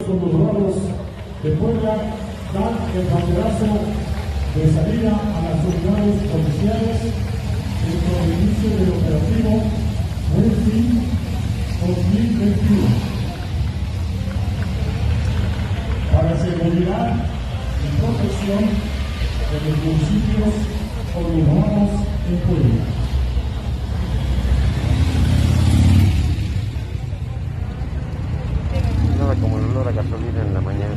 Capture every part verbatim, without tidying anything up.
conurbados de Puebla dan el banderazo de salida a las unidades policiales dentro del inicio del operativo Buen Fin dos mil veintiuno. Para seguridad y protección de los municipios conurbados en Puebla. Nada como el olor a gasolina en la mañana.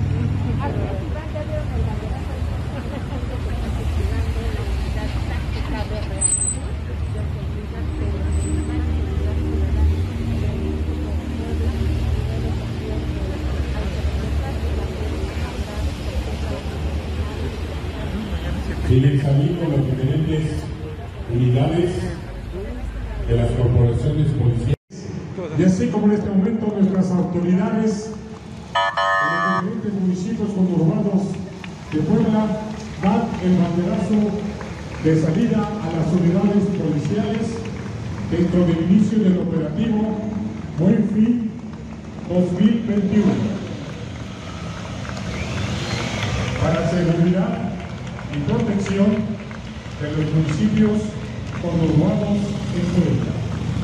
Siguen saliendo las diferentes unidades de las corporaciones policiales. Y así como en este momento nuestras autoridades de los diferentes municipios conurbados de Puebla dan el banderazo de salida a las unidades policiales dentro del inicio del operativo Buen Fin dos mil veintiuno. Para seguridad y protección de los municipios conurbados en Puebla.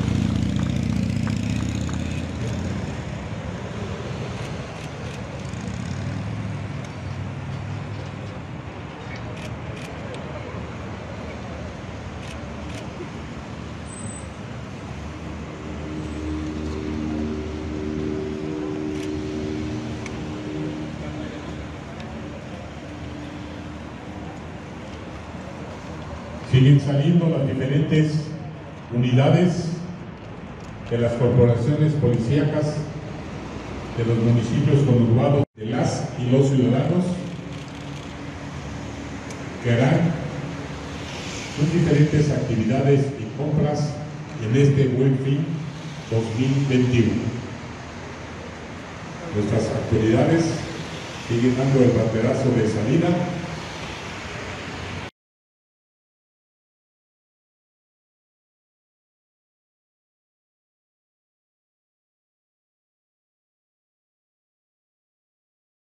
Siguen saliendo las diferentes unidades de las corporaciones policíacas de los municipios conurbados de las y los ciudadanos que harán sus diferentes actividades y compras en este Buen Fin dos mil veintiuno. Nuestras autoridades siguen dando el banderazo de salida